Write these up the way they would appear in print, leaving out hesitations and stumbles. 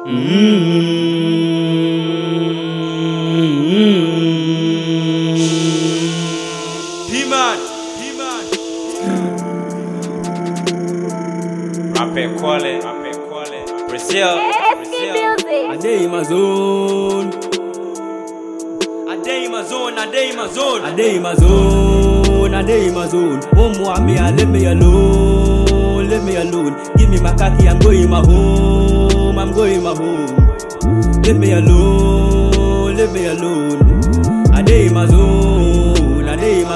P-Man. Rapper calling. Brazil. I dey in my zone. I dey in my zone. Oh, me, leave me alone. Give me my khaki, I'm going my home. Leave me alone. I dey in my zone.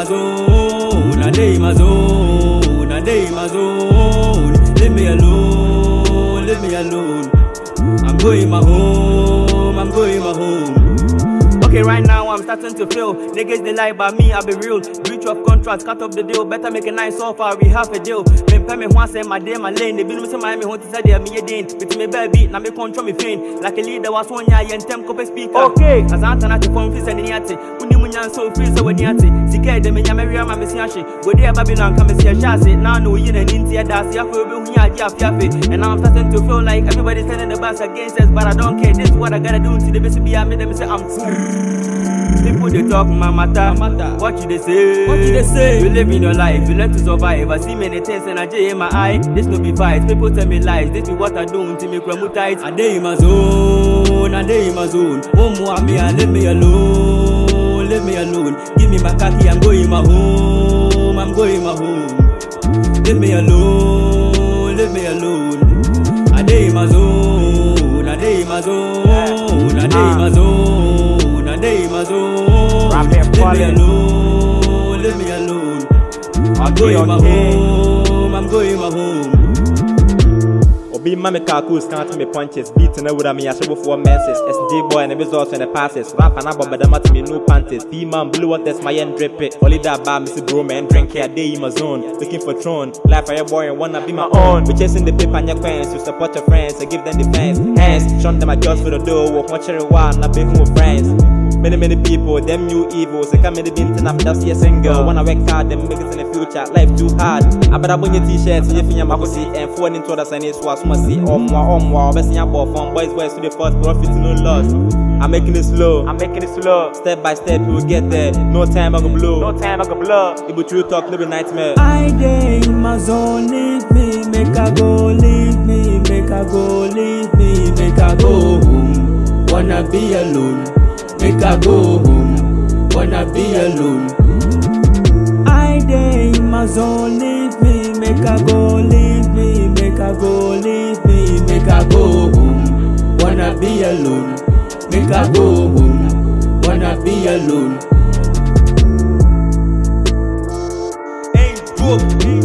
Leave me alone. I'm going my home. Okay, right now I'm starting to feel niggas they lie about me, I be real. Breach of contract, cut off the deal. Better make a nice offer, we have a deal. Me pay me once and my day, my lane. They been say Miami home to say they me a din. With me baby, now me control me pain. Like a leader was one year and tem copy speaker. Okay, as I turn out to phone, face and yati. Unimunyan so free so when yati. Sika de me nyameri ama me siashi. Go there Babylon come see a chassis. Now no yin and India das ya for be and now I'm starting to feel like everybody's turning the bus against us, but I don't care. This is what I gotta do to the best be I made them say I'm people they talk my matter. What you they say? You live in your life, you learn to survive. I see many things and I J in my eye. This no be fight. People tell me lies. This is what I do to make me tight. I dey in my zone. Oh, me, leave me alone. Give me my khaki, I'm going my home. Leave me alone. I dey in my zone. Leave me alone. I'm going my home. Obi mame kakus can't me punches. Beating with me a show for messes. SD boy and the results when the passes. Rap and above but them me no panties. P-man blue what that's my end drip it. Only that bar Mr. Bro man drink here day in my zone. Looking for throne. Life for your boy and wanna be my own. We chasing the paper and your coins. You support your friends and give them defense. Hands, shun them a girls for the door. Walk much every while, not be with friends. Many people, them new evils. They come in the bin I'm just a single. Wanna work hard, them make it in the future. Life too hard. I better bring your t-shirts, you finger makosi and phone into the sign is what must see. Omwa, best in your ball from boys to the first profit, no loss. I'm making it slow. Step by step, we will get there. No time I go blow. It be true talk, no be nightmare. I dey in my zone, leave me, make I go home. Wanna be alone. Make I go home, wanna be alone. I dey in my zone, leave me, make I go home, wanna be alone. Make I go home, wanna be alone. Hey,